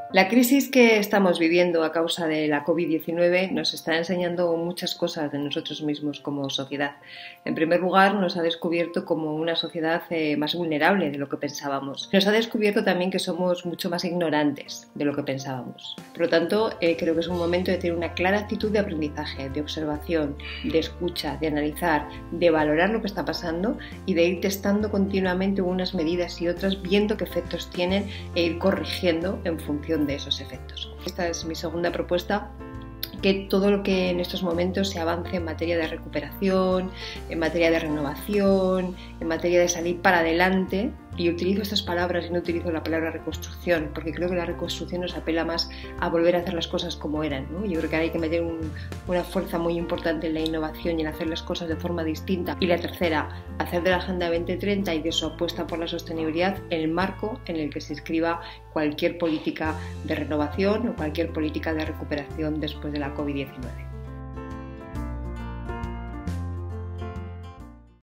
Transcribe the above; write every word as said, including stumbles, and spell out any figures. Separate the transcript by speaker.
Speaker 1: La crisis que estamos viviendo a causa de la COVID diecinueve nos está enseñando muchas cosas de nosotros mismos como sociedad. En primer lugar, nos ha descubierto como una sociedad eh, más vulnerable de lo que pensábamos. Nos ha descubierto también que somos mucho más ignorantes de lo que pensábamos. Por lo tanto, eh, creo que es un momento de tener una clara actitud de aprendizaje, de observación, de escucha, de analizar, de valorar lo que está pasando y de ir testando continuamente unas medidas y otras, viendo qué efectos tienen e ir corrigiendo en función de esos efectos. Esta es mi segunda propuesta, que todo lo que en estos momentos se avance en materia de recuperación, en materia de renovación, en materia de salir para adelante, y utilizo estas palabras y no utilizo la palabra reconstrucción, porque creo que la reconstrucción nos apela más a volver a hacer las cosas como eran, ¿no? Yo creo que hay que meter un, una fuerza muy importante en la innovación y en hacer las cosas de forma distinta. Y la tercera, hacer de la Agenda veinte treinta y de su apuesta por la sostenibilidad el marco en el que se inscriba cualquier política de renovación o cualquier política de recuperación después de la COVID diecinueve.